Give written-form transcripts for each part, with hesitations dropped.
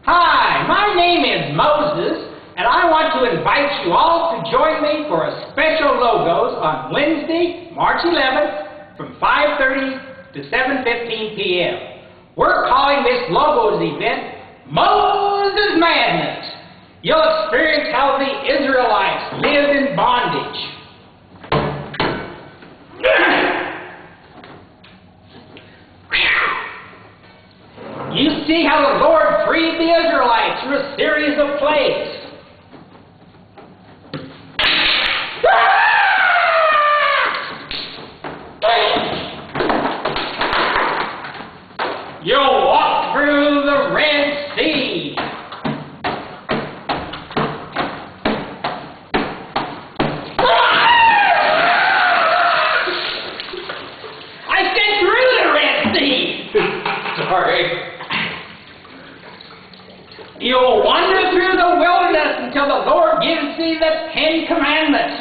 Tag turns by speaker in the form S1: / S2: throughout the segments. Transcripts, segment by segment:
S1: Hi, my name is Moses, and I want to invite you all to join me for a special Logos on Wednesday, March 11th from 5:30 to 7:15 p.m. We're calling this Logos event Moses Madness. You'll experience how the Israelites lived in bondage. You see how the Lord freed the Israelites through a series of plagues. You'll walk through the Red Sea. I said through the Red Sea. Sorry. You'll wander through the wilderness until the Lord gives thee the 10 Commandments.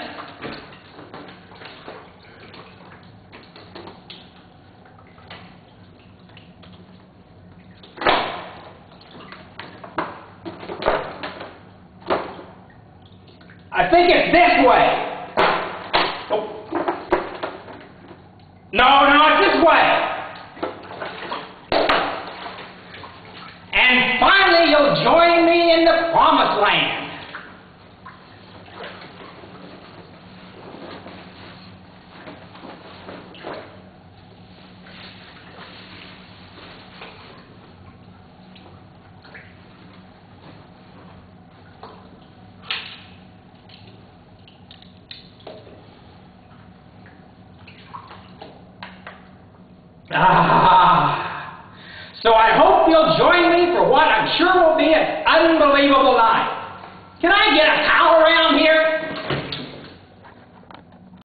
S1: I think it's this way. Oh. No, it's this way. And finally, you'll join me in the Promised Land. So I hope you'll join me for what I'm sure will be an unbelievable night. Can I get a